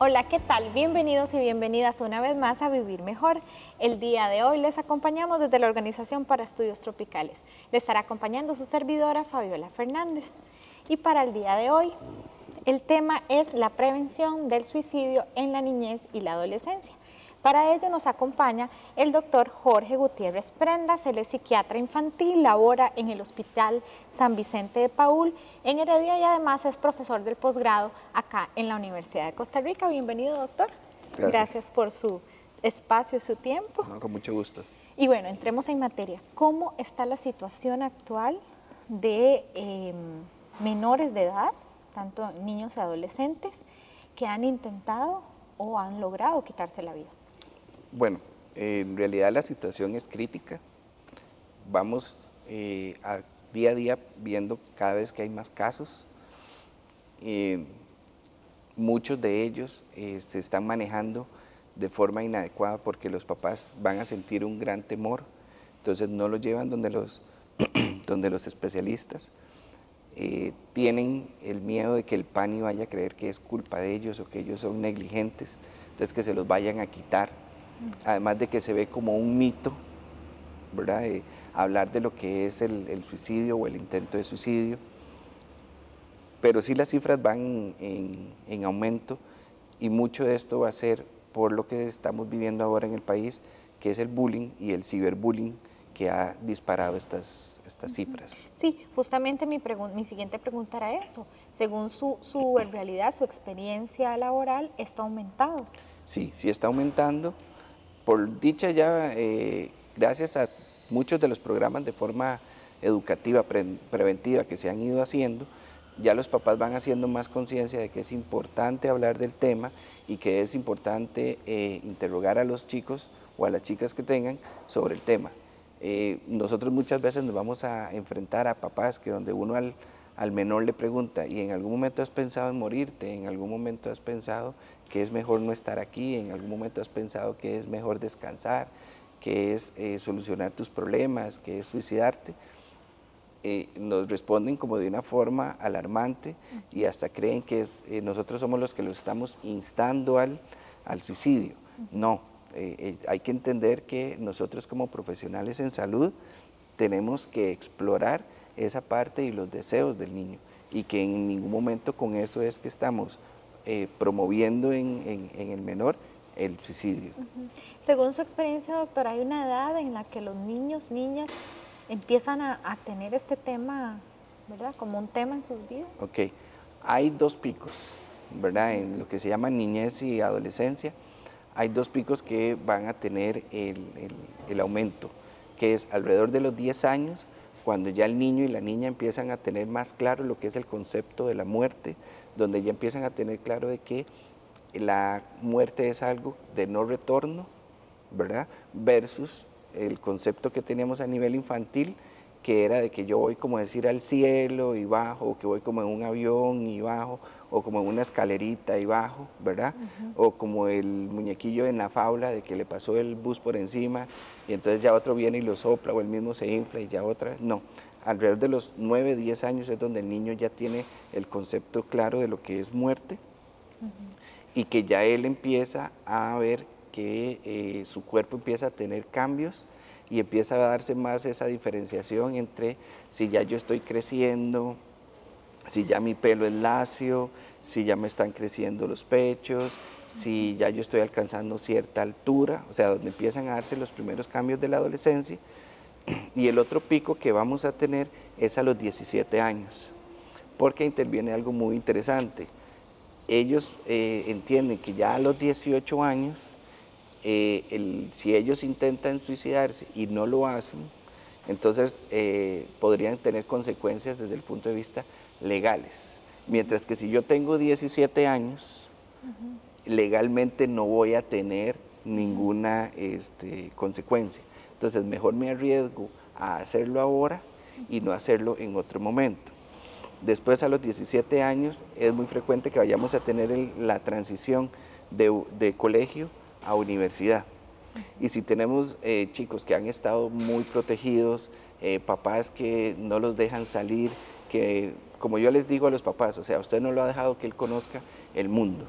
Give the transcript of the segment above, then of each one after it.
Hola, ¿qué tal? Bienvenidos y bienvenidas una vez más a Vivir Mejor. El día de hoy les acompañamos desde la Organización para Estudios Tropicales. Le estará acompañando su servidora Fabiola Fernández. Y para el día de hoy, el tema es la prevención del suicidio en la niñez y la adolescencia. Para ello nos acompaña el doctor Jorge Gutiérrez Prendas, él es psiquiatra infantil, labora en el Hospital San Vicente de Paúl en Heredia y además es profesor del posgrado acá en la Universidad de Costa Rica. Bienvenido, doctor. Gracias por su espacio y su tiempo. No, con mucho gusto. Y bueno, entremos en materia. ¿Cómo está la situación actual de menores de edad, tanto niños y adolescentes, que han intentado o han logrado quitarse la vida? Bueno, en realidad la situación es crítica. Vamos día a día viendo cada vez que hay más casos. Muchos de ellos se están manejando de forma inadecuada porque los papás van a sentir un gran temor, entonces no los llevan donde los especialistas. Tienen el miedo de que el PANI vaya a creer que es culpa de ellos o que ellos son negligentes, entonces que se los vayan a quitar. Además de que se ve como un mito, ¿verdad? Hablar de lo que es el suicidio o el intento de suicidio, pero sí las cifras van en aumento y mucho de esto va a ser por lo que estamos viviendo ahora en el país, que es el bullying y el ciberbullying que ha disparado estas cifras. Sí, justamente mi siguiente pregunta era eso. Según en realidad, su experiencia laboral, ¿esto ha aumentado? Sí, sí está aumentando. Por dicha ya, gracias a muchos de los programas de forma educativa, preventiva que se han ido haciendo, ya los papás van haciendo más conciencia de que es importante hablar del tema y que es importante interrogar a los chicos o a las chicas que tengan sobre el tema. Nosotros muchas veces nos vamos a enfrentar a papás que donde uno al menor le pregunta, ¿y en algún momento has pensado en morirte? ¿En algún momento has pensado que es mejor no estar aquí? ¿En algún momento has pensado que es mejor descansar? ¿Que es solucionar tus problemas? ¿Que es suicidarte? Nos responden como de una forma alarmante y hasta creen que nosotros somos los que los estamos instando al suicidio. No, hay que entender que nosotros como profesionales en salud tenemos que explorar esa parte y los deseos del niño y que en ningún momento con eso es que estamos promoviendo en el menor el suicidio. Según su experiencia, doctor, ¿hay una edad en la que los niños, niñas empiezan a tener este tema, ¿verdad?, como un tema en sus vidas? Ok, hay dos picos, ¿verdad? En lo que se llama niñez y adolescencia, hay dos picos que van a tener el aumento, que es alrededor de los 10 años, cuando ya el niño y la niña empiezan a tener más claro lo que es el concepto de la muerte, donde ya empiezan a tener claro de que la muerte es algo de no retorno, ¿verdad? Versus el concepto que teníamos a nivel infantil, que era de que yo voy como decir al cielo y bajo, o que voy como en un avión y bajo, o como en una escalerita y bajo, ¿verdad? O como el muñequillo en la fábula de que le pasó el bus por encima y entonces ya otro viene y lo sopla o el mismo se infla y ya otra, no. Alrededor de los 9, 10 años es donde el niño ya tiene el concepto claro de lo que es muerte y que ya él empieza a ver que su cuerpo empieza a tener cambios y empieza a darse más esa diferenciación entre si ya yo estoy creciendo, si ya mi pelo es lacio, si ya me están creciendo los pechos, si ya yo estoy alcanzando cierta altura, o sea, donde empiezan a darse los primeros cambios de la adolescencia. Y el otro pico que vamos a tener es a los 17 años, porque interviene algo muy interesante. Ellos entienden que ya a los 18 años, si ellos intentan suicidarse y no lo hacen, entonces podrían tener consecuencias desde el punto de vista legales. Mientras que si yo tengo 17 años, legalmente no voy a tener ninguna consecuencia. Entonces mejor me arriesgo a hacerlo ahora y no hacerlo en otro momento. Después a los 17 años es muy frecuente que vayamos a tener la transición de colegio a universidad. Y si tenemos chicos que han estado muy protegidos, papás que no los dejan salir, que como yo les digo a los papás, o sea, usted no lo ha dejado que él conozca el mundo,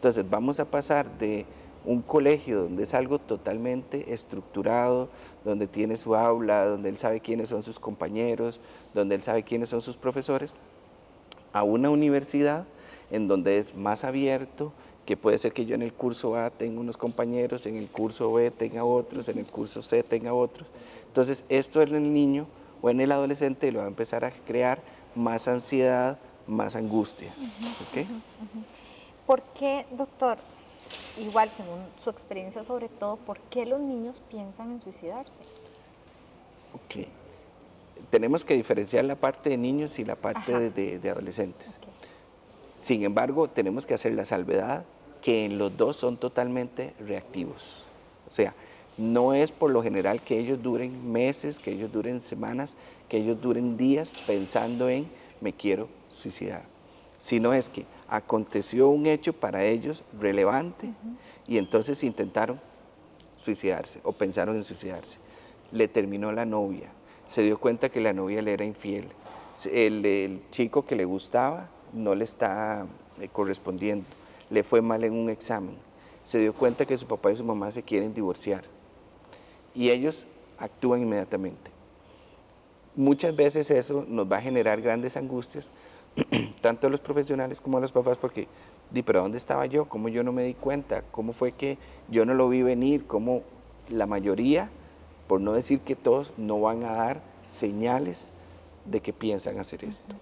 Entonces vamos a pasar de un colegio donde es algo totalmente estructurado, donde tiene su aula, donde él sabe quiénes son sus compañeros, donde él sabe quiénes son sus profesores, a una universidad en donde es más abierto, que puede ser que yo en el curso A tenga unos compañeros, en el curso B tenga otros, en el curso C tenga otros. Entonces esto en el niño o en el adolescente lo va a empezar a crear más ansiedad, más angustia. ¿Okay? ¿Por qué, doctor, igual según su experiencia sobre todo, por qué los niños piensan en suicidarse? Ok. Tenemos que diferenciar la parte de niños y la parte de adolescentes. Okay. Sin embargo, tenemos que hacer la salvedad que en los dos son totalmente reactivos. O sea, no es por lo general que ellos duren meses, que ellos duren semanas, que ellos duren días pensando en me quiero suicidar, sino es que aconteció un hecho para ellos relevante y entonces intentaron suicidarse o pensaron en suicidarse. Le terminó la novia, se dio cuenta que la novia le era infiel, el chico que le gustaba no le está correspondiendo, le fue mal en un examen, se dio cuenta que su papá y su mamá se quieren divorciar y ellos actúan inmediatamente. Muchas veces eso nos va a generar grandes angustias, tanto a los profesionales como a los papás, porque, pero ¿dónde estaba yo? ¿Cómo yo no me di cuenta? ¿Cómo fue que yo no lo vi venir? ¿Cómo la mayoría, por no decir que todos, no van a dar señales de que piensan hacer esto?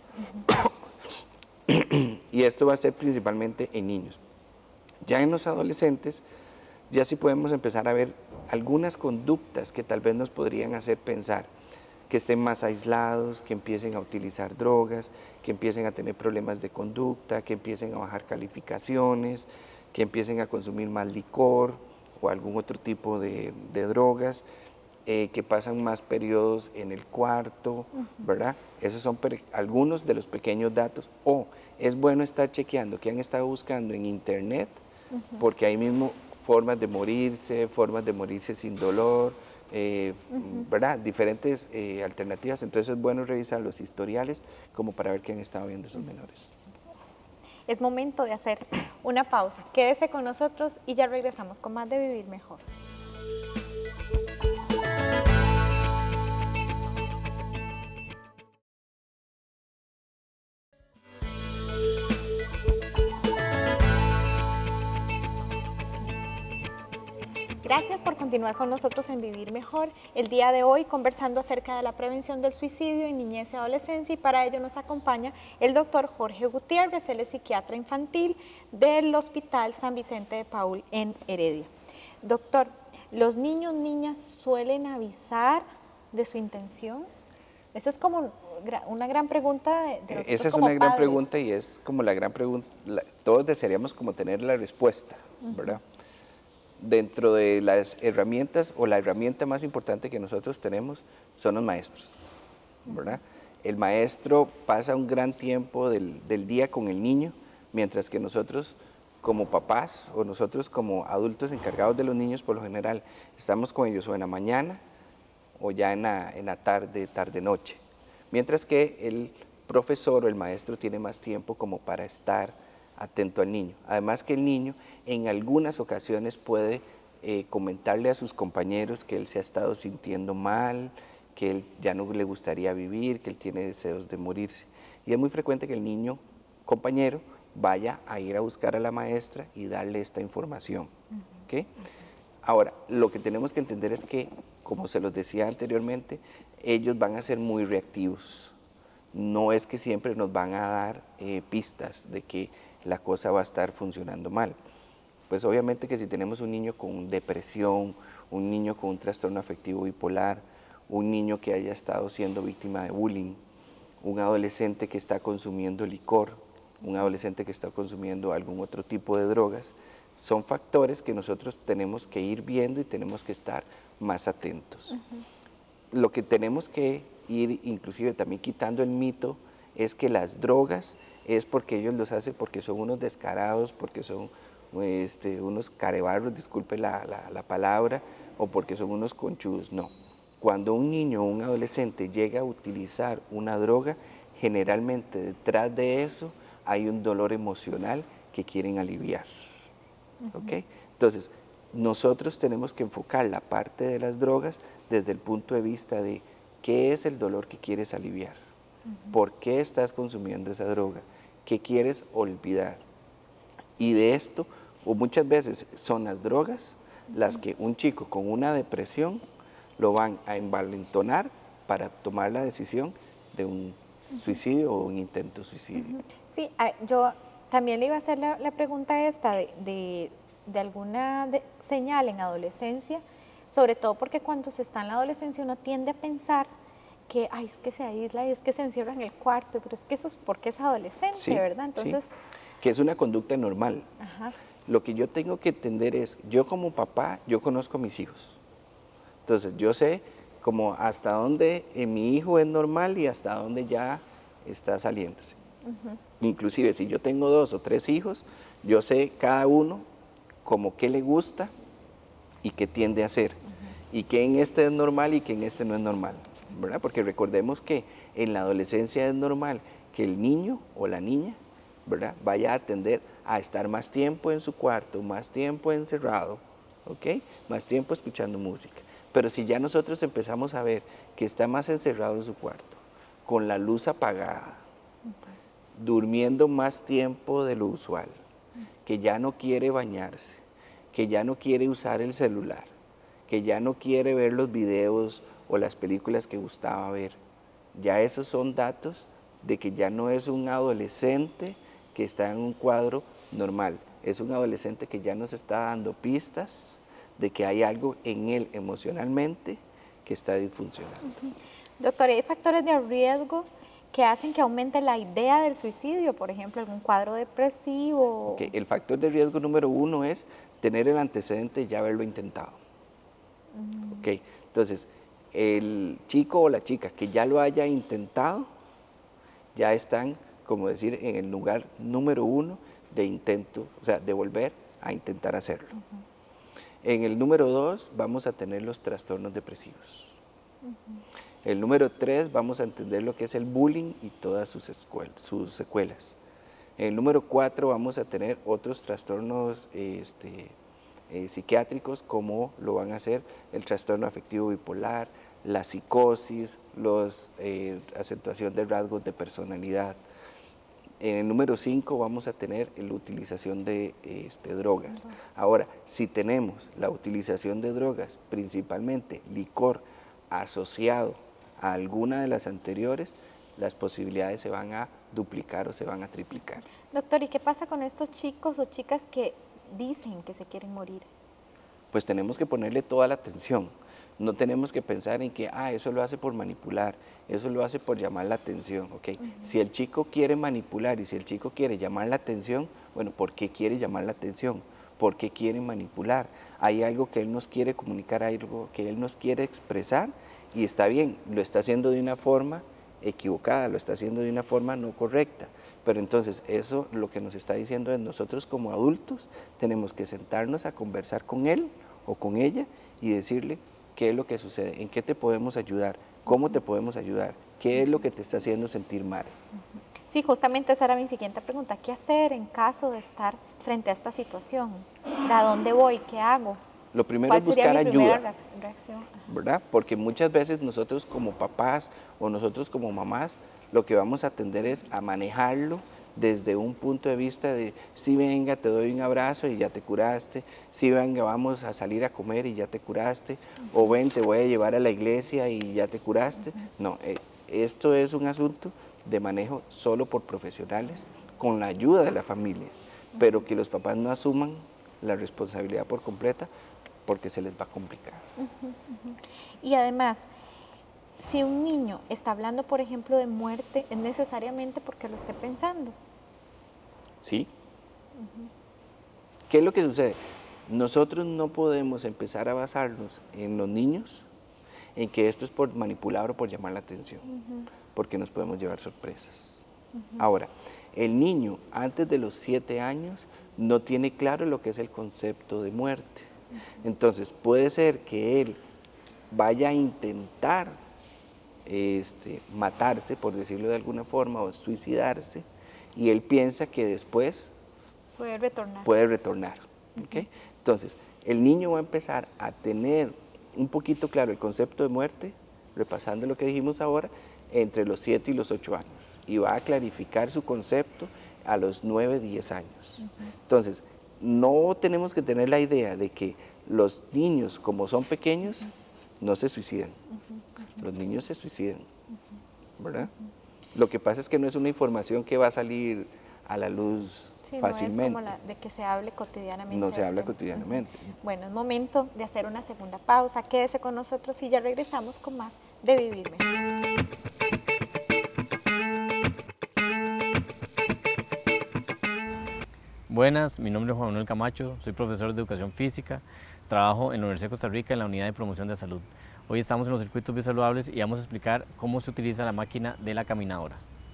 Y esto va a ser principalmente en niños. Ya en los adolescentes, ya sí podemos empezar a ver algunas conductas que tal vez nos podrían hacer pensar que estén más aislados, que empiecen a utilizar drogas, que empiecen a tener problemas de conducta, que empiecen a bajar calificaciones, que empiecen a consumir más licor o algún otro tipo de drogas, que pasan más periodos en el cuarto, ¿verdad? Esos son algunos de los pequeños datos. O es bueno estar chequeando qué han estado buscando en internet, porque ahí mismo formas de morirse sin dolor, ¿verdad? Diferentes alternativas, entonces es bueno revisar los historiales como para ver qué han estado viendo esos menores. Es momento de hacer una pausa. Quédese con nosotros y ya regresamos con más de Vivir Mejor. Gracias por continuar con nosotros en Vivir Mejor. El día de hoy conversando acerca de la prevención del suicidio en niñez y adolescencia, y para ello nos acompaña el doctor Jorge Gutiérrez, él es psiquiatra infantil del Hospital San Vicente de Paúl en Heredia. Doctor, ¿los niños, niñas suelen avisar de su intención? Esa es como una gran pregunta de nosotros. Esa es como una gran padres. pregunta y es como la gran pregunta, todos desearíamos como tener la respuesta, ¿verdad? Dentro de las herramientas, o la herramienta más importante que nosotros tenemos, son los maestros, ¿verdad? El maestro pasa un gran tiempo del día con el niño, mientras que nosotros como papás o nosotros como adultos encargados de los niños, por lo general, estamos con ellos o en la mañana o ya en la tarde, tarde-noche. Mientras que el profesor o el maestro tiene más tiempo como para estar atento al niño. Además que el niño en algunas ocasiones puede comentarle a sus compañeros que él se ha estado sintiendo mal, que él ya no le gustaría vivir, que él tiene deseos de morirse. Y es muy frecuente que el niño compañero vaya a ir a buscar a la maestra y darle esta información. ¿Okay? Ahora, lo que tenemos que entender es que, como se los decía anteriormente, ellos van a ser muy reactivos. No es que siempre nos van a dar pistas de que la cosa va a estar funcionando mal. Pues obviamente que si tenemos un niño con depresión, un niño con un trastorno afectivo bipolar, un niño que haya estado siendo víctima de bullying, un adolescente que está consumiendo licor, un adolescente que está consumiendo algún otro tipo de drogas, son factores que nosotros tenemos que ir viendo y tenemos que estar más atentos. Lo que tenemos que ir inclusive también quitando el mito es que las drogas es porque ellos los hacen porque son unos descarados, porque son unos carebarros, disculpe la palabra, o porque son unos conchudos. No. Cuando un niño o un adolescente llega a utilizar una droga, generalmente detrás de eso hay un dolor emocional que quieren aliviar. ¿ok? Entonces, nosotros tenemos que enfocar la parte de las drogas desde el punto de vista de qué es el dolor que quieres aliviar, por qué estás consumiendo esa droga, qué quieres olvidar. Y de esto, o muchas veces son las drogas las que un chico con una depresión lo van a envalentonar para tomar la decisión de un suicidio o un intento de suicidio. Sí, yo también le iba a hacer la pregunta esta de alguna señal en adolescencia, sobre todo porque cuando se está en la adolescencia uno tiende a pensar que, ay, es que se aísla y es que se encierra en el cuarto, pero es que eso es porque es adolescente, Sí, ¿verdad? Entonces, sí, que es una conducta normal. ajá. Lo que yo tengo que entender es, yo como papá, yo conozco a mis hijos. Entonces, yo sé como hasta dónde mi hijo es normal y hasta dónde ya está saliéndose. Inclusive, si yo tengo 2 o 3 hijos, yo sé cada uno como qué le gusta y qué tiende a hacer. Y qué en este es normal y qué en este no es normal, ¿verdad? Porque recordemos que en la adolescencia es normal que el niño o la niña, ¿verdad?, vaya a tender a estar más tiempo en su cuarto, más tiempo encerrado, ¿ok?, más tiempo escuchando música. Pero si ya nosotros empezamos a ver que está más encerrado en su cuarto, con la luz apagada, durmiendo más tiempo de lo usual, que ya no quiere bañarse, que ya no quiere usar el celular, que ya no quiere ver los videos o las películas que gustaba ver, ya esos son datos de que ya no es un adolescente que está en un cuadro normal, es un adolescente que ya nos está dando pistas de que hay algo en él emocionalmente que está disfuncionando. Doctora, ¿hay factores de riesgo que hacen que aumente la idea del suicidio? Por ejemplo, algún cuadro depresivo. Okay. El factor de riesgo número 1 es tener el antecedente de ya haberlo intentado. Okay. Entonces, el chico o la chica que ya lo haya intentado, ya están, como decir, en el lugar número 1 de intento, o sea, de volver a intentar hacerlo. En el número 2 vamos a tener los trastornos depresivos. El número 3 vamos a entender lo que es el bullying y todas sus secuelas. En el número 4 vamos a tener otros trastornos psiquiátricos, como lo van a ser el trastorno afectivo bipolar, la psicosis, acentuación de rasgos de personalidad. En el número 5 vamos a tener la utilización de drogas. Ahora, si tenemos la utilización de drogas, principalmente licor, asociado a alguna de las anteriores, las posibilidades se van a duplicar o se van a triplicar. Doctor, ¿y qué pasa con estos chicos o chicas que dicen que se quieren morir? Pues tenemos que ponerle toda la atención. No tenemos que pensar en que, eso lo hace por manipular, eso lo hace por llamar la atención, ¿ok? Si el chico quiere manipular y si el chico quiere llamar la atención, bueno, ¿por qué quiere llamar la atención? ¿Por qué quiere manipular? Hay algo que él nos quiere comunicar, algo que él nos quiere expresar, y está bien, lo está haciendo de una forma equivocada, lo está haciendo de una forma no correcta. Pero entonces eso lo que nos está diciendo es, nosotros como adultos tenemos que sentarnos a conversar con él o con ella y decirle qué es lo que sucede, en qué te podemos ayudar, cómo te podemos ayudar, qué es lo que te está haciendo sentir mal. Sí, justamente esa era mi siguiente pregunta. ¿Qué hacer en caso de estar frente a esta situación? ¿A dónde voy? ¿Qué hago? Lo primero es buscar ayuda, reacción? ¿verdad? Porque muchas veces nosotros como papás o nosotros como mamás, lo que vamos a tender es a manejarlo desde un punto de vista de, sí, venga, te doy un abrazo y ya te curaste, sí, venga, vamos a salir a comer y ya te curaste, o ven, te voy a llevar a la iglesia y ya te curaste. No, esto es un asunto de manejo solo por profesionales, con la ayuda de la familia, pero que los papás no asuman la responsabilidad por completa, porque se les va a complicar. Y además, si un niño está hablando, por ejemplo, de muerte, ¿es necesariamente porque lo esté pensando? ¿Sí? ¿Qué es lo que sucede? Nosotros no podemos empezar a basarnos en los niños, en que esto es por manipular o por llamar la atención, porque nos podemos llevar sorpresas. Ahora, el niño antes de los 7 años no tiene claro lo que es el concepto de muerte. Entonces, puede ser que él vaya a intentar matarse, por decirlo de alguna forma, o suicidarse, y él piensa que después Puede retornar. puede retornar. ¿ok? Entonces, el niño va a empezar a tener un poquito claro el concepto de muerte, repasando lo que dijimos ahora, entre los 7 y los 8 años. Y va a clarificar su concepto a los 9, 10 años. Entonces, no tenemos que tener la idea de que los niños, como son pequeños, no se suicidan. Los niños se suicidan, ¿verdad? Lo que pasa es que no es una información que va a salir a la luz fácilmente. No es como de que se hable cotidianamente. No se habla cotidianamente. Bueno, es momento de hacer una segunda pausa. Quédese con nosotros y ya regresamos con más de Vivir Mejor. Buenas, mi nombre es Juan Manuel Camacho, soy profesor de Educación Física, trabajo en la Universidad de Costa Rica en la Unidad de Promoción de Salud. Hoy estamos en los circuitos biosaludables y vamos a explicar cómo se utiliza la máquina de la caminadora.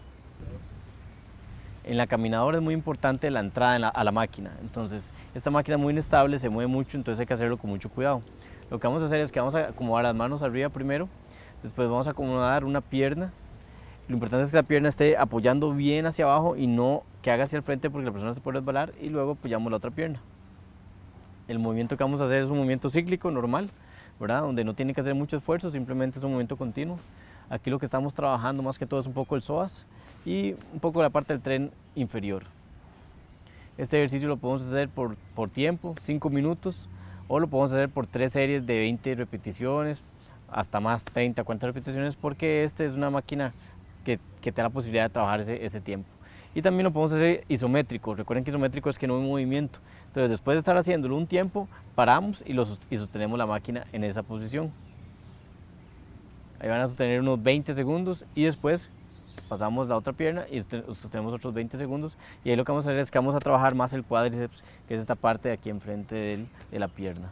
En la caminadora es muy importante la entrada a la máquina, entonces esta máquina es muy inestable, se mueve mucho, entonces hay que hacerlo con mucho cuidado. Lo que vamos a hacer es que vamos a acomodar las manos arriba primero, después vamos a acomodar una pierna. Lo importante es que la pierna esté apoyando bien hacia abajo y no que haga hacia el frente porque la persona se puede resbalar, y luego apoyamos la otra pierna. El movimiento que vamos a hacer es un movimiento cíclico normal, ¿verdad? Donde no tiene que hacer mucho esfuerzo, simplemente es un movimiento continuo. Aquí lo que estamos trabajando más que todo es un poco el psoas y un poco la parte del tren inferior. Este ejercicio lo podemos hacer por tiempo, 5 minutos, o lo podemos hacer por 3 series de 20 repeticiones, hasta más 30, 40 repeticiones, porque esta es una máquina que te da la posibilidad de trabajar ese tiempo. Y también lo podemos hacer isométrico. Recuerden que isométrico es que no hay movimiento. Entonces, después de estar haciéndolo un tiempo, paramos y sostenemos la máquina en esa posición. Ahí van a sostener unos 20 segundos y después pasamos la otra pierna y sostenemos otros 20 segundos. Y ahí lo que vamos a hacer es que vamos a trabajar más el cuádriceps, que es esta parte de aquí enfrente de la pierna.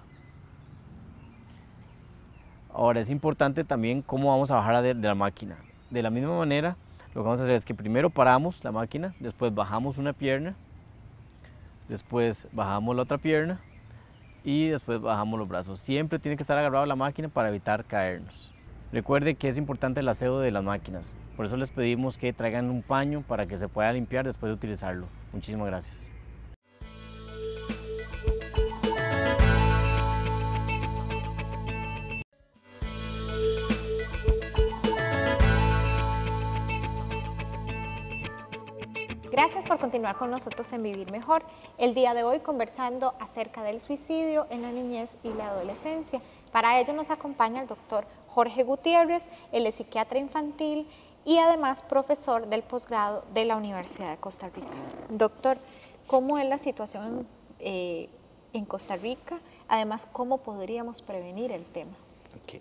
Ahora, es importante también cómo vamos a bajar de la máquina. De la misma manera, lo que vamos a hacer es que primero paramos la máquina, después bajamos una pierna, después bajamos la otra pierna y después bajamos los brazos. Siempre tiene que estar agarrado a la máquina para evitar caernos. Recuerde que es importante el aseo de las máquinas, por eso les pedimos que traigan un paño para que se pueda limpiar después de utilizarlo. Muchísimas gracias. Gracias por continuar con nosotros en Vivir Mejor. El día de hoy conversando acerca del suicidio en la niñez y la adolescencia. Para ello nos acompaña el doctor Jorge Gutiérrez, él es psiquiatra infantil y además profesor del posgrado de la Universidad de Costa Rica. Doctor, ¿cómo es la situación en Costa Rica? Además, ¿cómo podríamos prevenir el tema? Okay.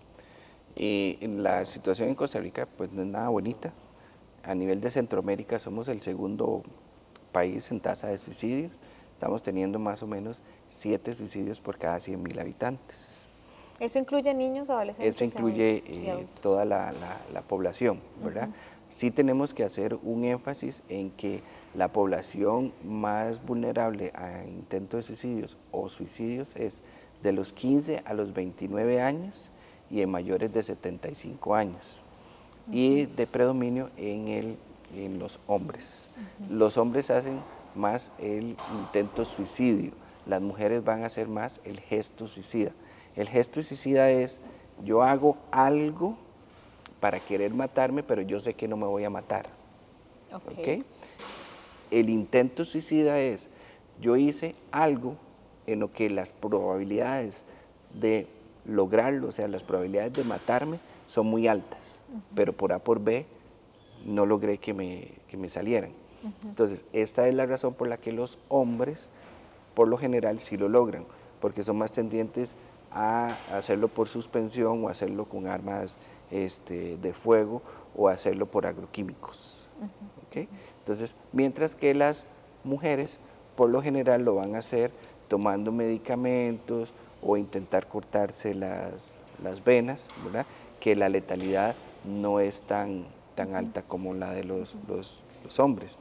La situación en Costa Rica pues no es nada bonita. A nivel de Centroamérica somos el segundo país en tasa de suicidios. Estamos teniendo más o menos 7 suicidios por cada 100.000 habitantes. ¿Eso incluye niños, adolescentes? Eso incluye toda la población, ¿verdad? Sí tenemos que hacer un énfasis en que la población más vulnerable a intentos de suicidios o suicidios es de los 15 a los 29 años y en mayores de 75 años. Y de predominio en los hombres. Los hombres hacen más el intento suicidio, las mujeres van a hacer más el gesto suicida. El gesto suicida es, yo hago algo para querer matarme, pero yo sé que no me voy a matar. ¿Okay? El intento suicida es, yo hice algo en lo que las probabilidades de lograrlo, o sea, las probabilidades de matarme son muy altas, pero por A por B no logré que me salieran. Entonces, esta es la razón por la que los hombres, por lo general, sí lo logran, porque son más tendientes a hacerlo por suspensión o hacerlo con armas de fuego o hacerlo por agroquímicos. ¿Okay? Entonces, mientras que las mujeres, por lo general, lo van a hacer tomando medicamentos o intentar cortarse las venas, ¿verdad? Que la letalidad no es tan alta como la de los hombres.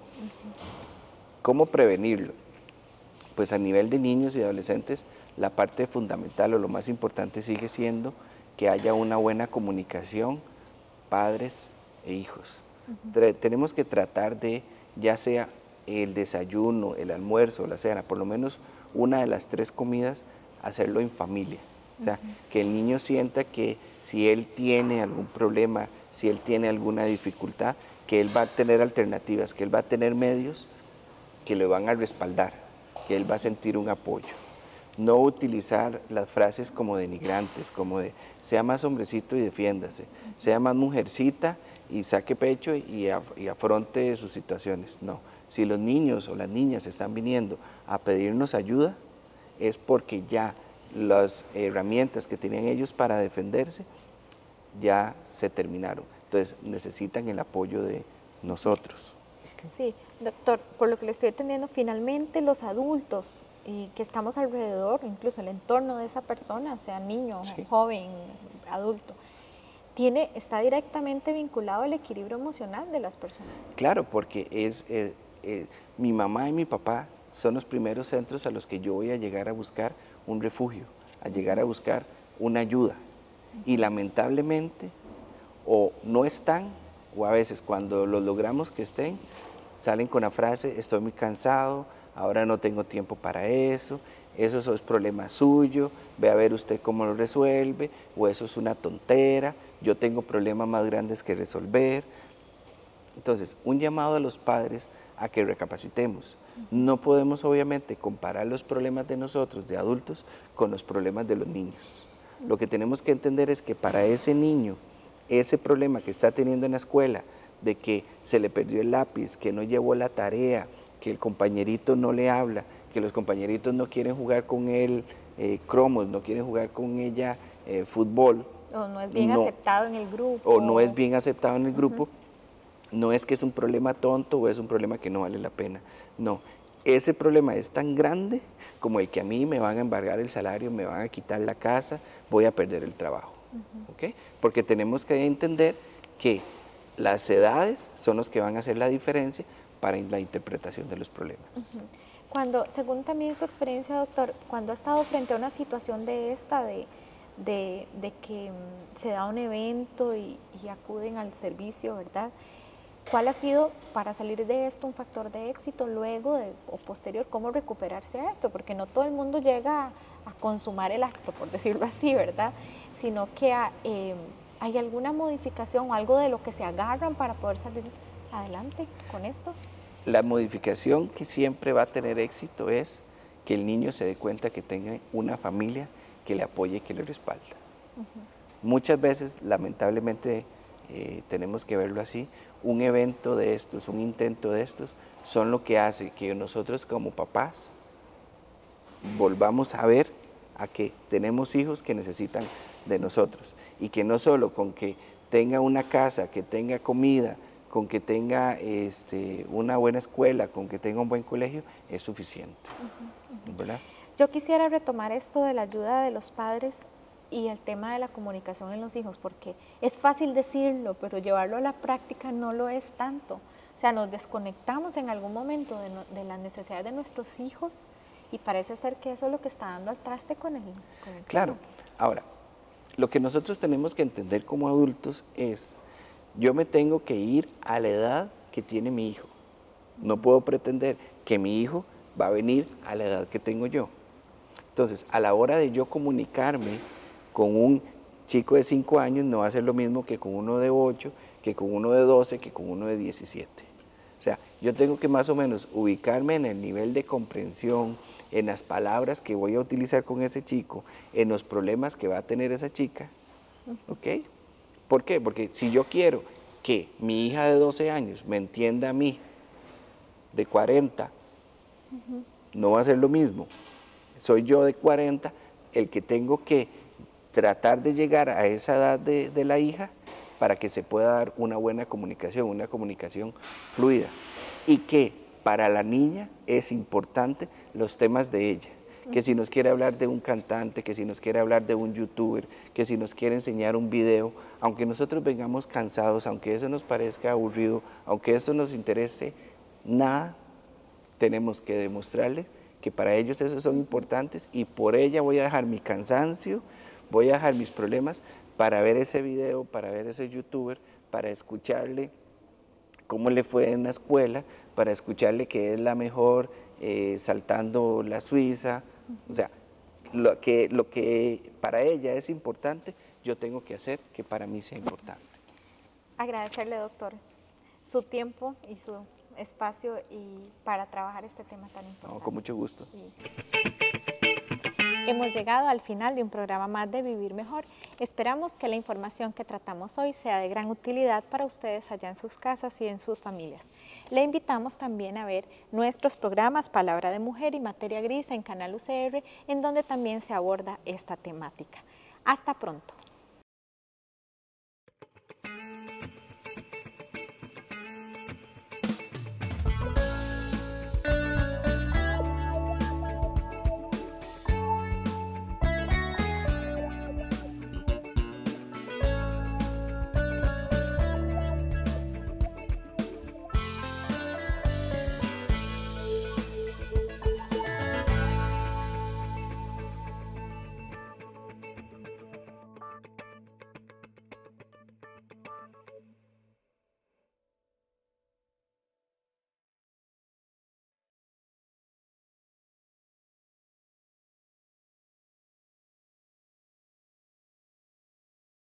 ¿Cómo prevenirlo? Pues a nivel de niños y adolescentes, la parte fundamental o lo más importante sigue siendo que haya una buena comunicación padres e hijos. Tenemos que tratar de, ya sea el desayuno, el almuerzo, la cena, por lo menos una de las 3 comidas, hacerlo en familia. O sea, que el niño sienta que si él tiene algún problema, si él tiene alguna dificultad, que él va a tener alternativas, que él va a tener medios que le van a respaldar, que él va a sentir un apoyo. No utilizar las frases como denigrantes, como de sea más hombrecito y defiéndase, sea más mujercita y saque pecho y afronte sus situaciones. No, si los niños o las niñas están viniendo a pedirnos ayuda, es porque ya las herramientas que tenían ellos para defenderse ya se terminaron. Entonces necesitan el apoyo de nosotros. Sí, doctor, por lo que le estoy entendiendo, finalmente los adultos y que estamos alrededor, incluso el entorno de esa persona, sea niño, Sí. joven, adulto, está directamente vinculado al equilibrio emocional de las personas. Claro, porque mi mamá y mi papá son los primeros centros a los que yo voy a llegar a buscar un refugio, a llegar a buscar una ayuda. Y lamentablemente, o no están, o a veces cuando los logramos que estén, salen con la frase, estoy muy cansado, ahora no tengo tiempo para eso es problema suyo, ve a ver usted cómo lo resuelve, o eso es una tontera, yo tengo problemas más grandes que resolver. Entonces, un llamado a los padres a que recapacitemos. No podemos obviamente comparar los problemas de nosotros, de adultos, con los problemas de los niños. Lo que tenemos que entender es que para ese niño, ese problema que está teniendo en la escuela, de que se le perdió el lápiz, que no llevó la tarea, que el compañerito no le habla, que los compañeritos no quieren jugar con él cromos, no quieren jugar con ella fútbol. O no es bien aceptado en el grupo. O no es bien aceptado en el grupo. No es que es un problema tonto o es un problema que no vale la pena. No, ese problema es tan grande como el que a mí me van a embargar el salario, me van a quitar la casa, voy a perder el trabajo. ¿Okay? Porque tenemos que entender que las edades son los que van a hacer la diferencia para la interpretación de los problemas. Cuando, según también su experiencia, doctor, cuando ha estado frente a una situación de esta, de que se da un evento y acuden al servicio, ¿verdad? ¿Cuál ha sido, para salir de esto, un factor de éxito luego o posterior? ¿Cómo recuperarse a esto? Porque no todo el mundo llega a consumar el acto, por decirlo así, ¿verdad? Sino que hay alguna modificación o algo de lo que se agarran para poder salir adelante con esto. La modificación que siempre va a tener éxito es que el niño se dé cuenta que tenga una familia que le apoye y que le respalda. Muchas veces, lamentablemente, tenemos que verlo así, un evento de estos, un intento de estos, son lo que hace que nosotros como papás volvamos a ver a que tenemos hijos que necesitan de nosotros y que no solo con que tenga una casa, que tenga comida, con que tenga una buena escuela, con que tenga un buen colegio, es suficiente, ¿verdad? Yo quisiera retomar esto de la ayuda de los padres y el tema de la comunicación en los hijos, porque es fácil decirlo, pero llevarlo a la práctica no lo es tanto. O sea, nos desconectamos en algún momento de las necesidades de nuestros hijos y parece ser que eso es lo que está dando al traste con el Claro. Ahora, lo que nosotros tenemos que entender como adultos es, yo me tengo que ir a la edad que tiene mi hijo. No puedo pretender que mi hijo va a venir a la edad que tengo yo. Entonces, a la hora de yo comunicarme con un chico de 5 años, no va a ser lo mismo que con uno de 8, que con uno de 12, que con uno de 17. O sea, yo tengo que más o menos ubicarme en el nivel de comprensión, en las palabras que voy a utilizar con ese chico, en los problemas que va a tener esa chica. ¿Ok? ¿Por qué? Porque si yo quiero que mi hija de 12 años me entienda a mí, de 40, no va a ser lo mismo. Soy yo de 40 el que tengo que tratar de llegar a esa edad de la hija para que se pueda dar una buena comunicación, una comunicación fluida. Y que para la niña es importante los temas de ella. Que si nos quiere hablar de un cantante, que si nos quiere hablar de un youtuber, que si nos quiere enseñar un video, aunque nosotros vengamos cansados, aunque eso nos parezca aburrido, aunque eso nos interese, nada, tenemos que demostrarle que para ellos esos son importantes y por ella voy a dejar mi cansancio, voy a dejar mis problemas para ver ese video, para ver ese youtuber, para escucharle cómo le fue en la escuela, para escucharle que es la mejor saltando la Suiza, o sea, lo que para ella es importante, yo tengo que hacer que para mí sea importante. Agradecerle, doctor, su tiempo y su espacio para trabajar este tema tan importante. No, con mucho gusto. Hemos llegado al final de un programa más de Vivir Mejor. Esperamos que la información que tratamos hoy sea de gran utilidad para ustedes allá en sus casas y en sus familias. Le invitamos también a ver nuestros programas Palabra de Mujer y Materia Gris en Canal UCR, en donde también se aborda esta temática. Hasta pronto.